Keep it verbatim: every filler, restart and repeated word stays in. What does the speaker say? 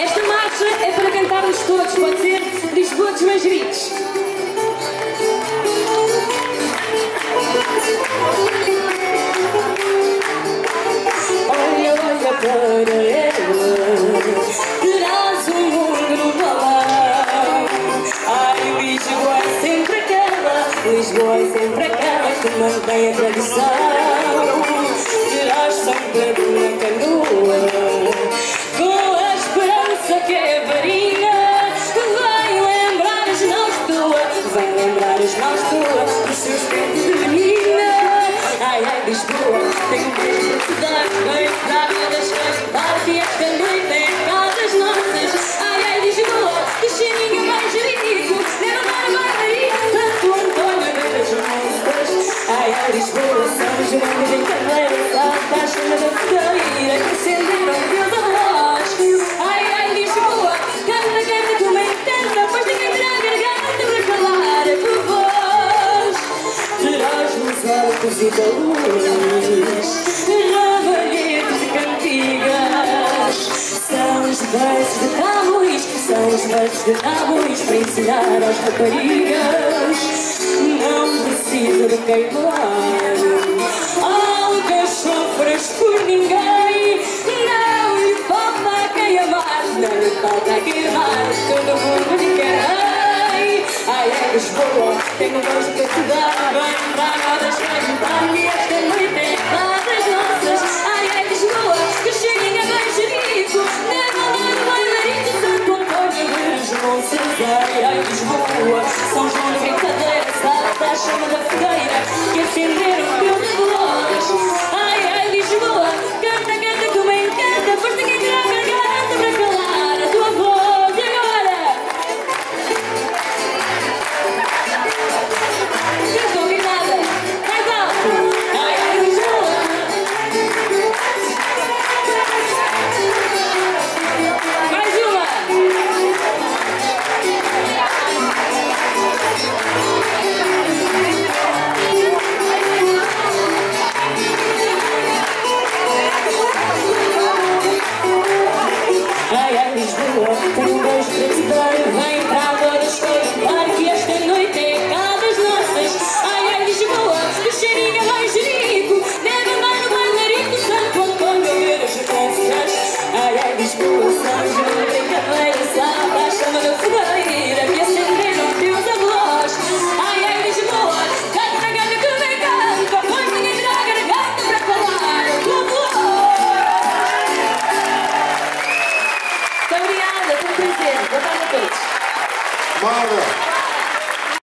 Esta marcha é para cantarmos todos, pode ser? Lisboa dos Manjeritos. Olha, olha para ela, terás um mundo no balão. Ai, Lisboa é sempre aquela, Lisboa é sempre aquela que mantém a tradição. Terás sempre uma canoa, com a esperança que é varinha, vai lembrar as mãos tuas, vai lembrar as mãos tuas, dos seus tempos de menina. Ai, ai, Lisboa, tenho medo de te dar, bem frávida, deixas de dar, que esta noite é casas nossas. Ai, ai, Lisboa, que cheirinho mais rico, leva para a Margarida, Santo Antônio das Moças. Ai, ai, Lisboa, São João de Brincadeira, salta a chama da fogueira, que acenderam Deus a voz. Ai, ai, Lisboa, canta, canta, como é canta, pois ninguém terá garganta para calar a tua voz. Terás nos altos e da luz, ramalhetes e cantigas, são os versos de Camões, são os versos de Camões para ensinar às raparigas. Não precisa de queimar alcachofras por ninguém, não lhe falta quem amar, não lhe falta quem amar, todo mundo lhe quer. Ai, ai, Lisboa, tenho voz para te dar, bem bravas para juntar, e esta noite é das nossas. Ai, ai, Lisboa, que cheirinha Manjerico, leva lá no bailarito, Santo Antônio das Moças. Ai, ai, Lisboa, São João de Brincadeira, salta a chama da fogueira, que acenderam Deus a voz. Ai, ai, Lisboa, canta, canta, como encanta, pois ninguém terá garganta para calar a tua voz. E agora? Não estou a ouvir nada. Mais alto. Ai, ai, Lisboa. Mais uma. Ai, ai, Lisboa, tenho um beijo para te dar, vem para todas cantar, que esta noite é cá das nossas. Ai, ai, Lisboa, que cheirinha Manjerico, leva lá no bailarito, Santo Antônio das Moças. Ai, ai, Lisboa, São João de Brincadeira, salta a chama da fogueira, que acenderam Deus a voz. Ai, ai, Lisboa, canta, canta, que bem canta, pois ninguém terá garganta para falar a tua voz. Muito obrigada, foi um prazer. Boa tarde a todos. Mara!